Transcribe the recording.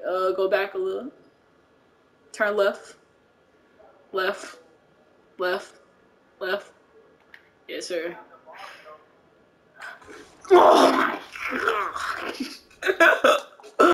Go back a little. Turn left. Left. Left. Left. Yes, sir. Oh my god.